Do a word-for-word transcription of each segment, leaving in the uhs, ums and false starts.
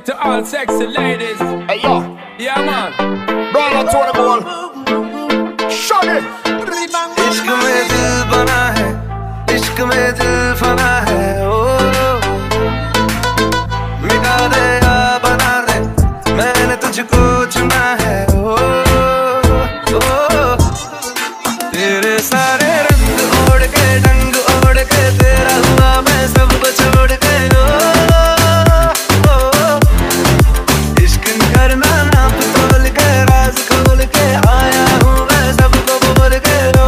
it to all sexy ladies. Hey yo, yeah man. Brian Tony Ball, shut it. इश्क में दिल बना है, इश्क में दिल फना है, ओ मिटा दे या बना दे, मैंने तुझको चुना है, ओ ओ तेरे सारे रंग ओढ़ के ढंग ओढ़ के तेरा हुआ मैं सब छोड़ के, ओ ओ इश्क करना नाप तोल के राज खोल के आया हूँ मैं सबको बोल के, ओ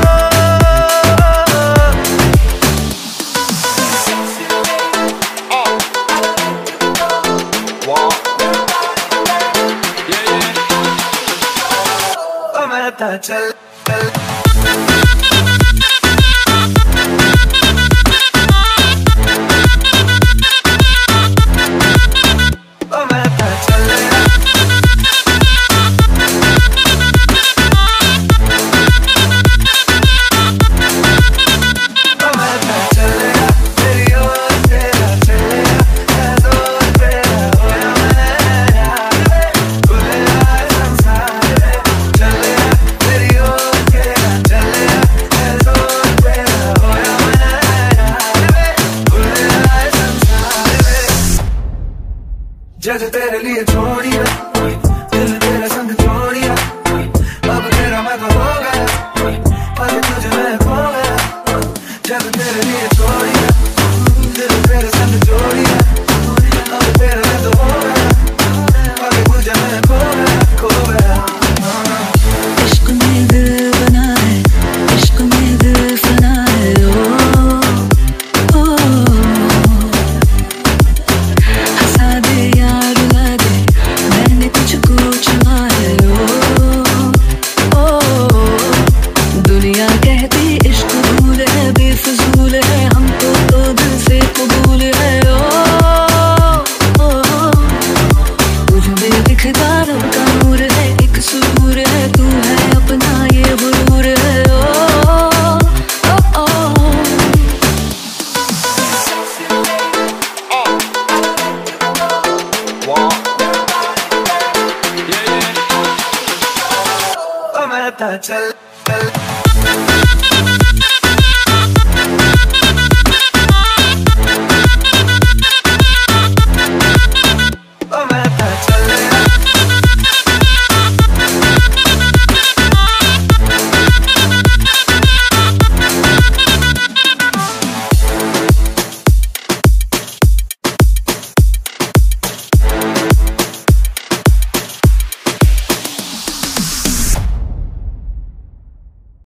चल चल जज तेरे लिए छोड़िया, दिल तेरे संग छोड़िया, अब तेरा मैं तो हो गया, पर तुझे मैं खो गया। जज तेरे लिए छोड़िया, दिल तेरे संग छोड़िया, अब तेरा मैं तो हो गया, पर तुझे मैं खो गया, खो गया। इश्क में दिल बना है, इश्क में दिल फना है, ओ ओ हंसा दे यार रुला दे, मैंने तुझको चुना है, ओ ओ दुनिया कहती इश्क भूल है, बेफजूल है, हमको तो दिल से कबूल है, ओ ओ तुझ में दिखता रब का नूर है, एक सुरूर है, तू है अपना ये गुरूर है, ओ ओ ओ Yeah, yeah. मैं चल